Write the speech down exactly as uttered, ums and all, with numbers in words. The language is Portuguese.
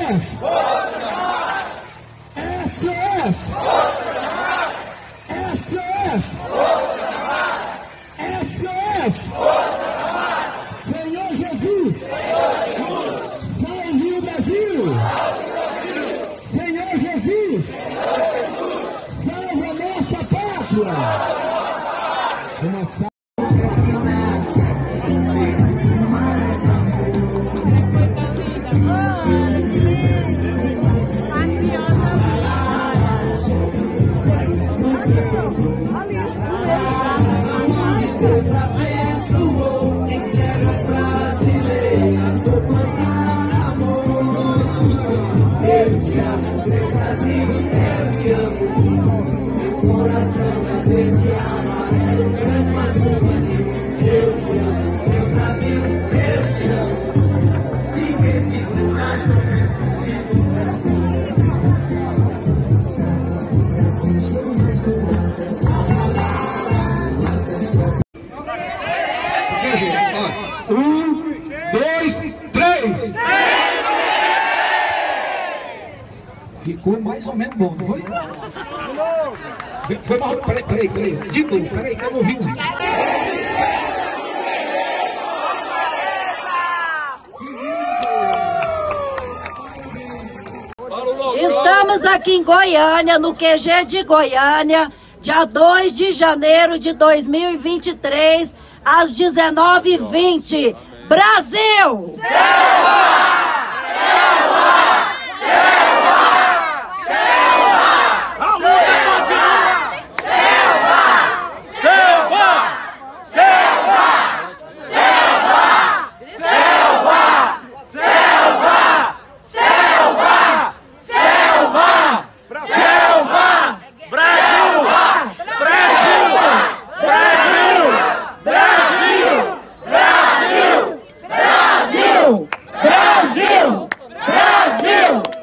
S O S! S O S! S O S! Senhor Jesus! Salve o Brasil! Senhor Jesus! Salve a nossa pátria! Deus abençoou em terras brasileiras do plantar amor. Eu te amo, meu Brasil, eu te amo. Meu coração é verde, amarelo, branco, azul, anil. Eu te amo, meu Brasil, eu te amo. Ninguém te cura. Um, dois, três! Ficou mais ou menos bom, não foi? Foi mal. Peraí, peraí, peraí. De novo, peraí, que eu não ouvi. Estamos aqui em Goiânia, no Q G de Goiânia, dia dois de janeiro de dois mil e vinte e três, às dezenove e vinte. Brasil! Selva! Selva! Selva! Selva! Selva! Selva! Selva! Selva! Selva! Selva! Selva! Brasil! Brasil! Brasil! Brasil! Brasil! Brasil! Brasil! Brasil!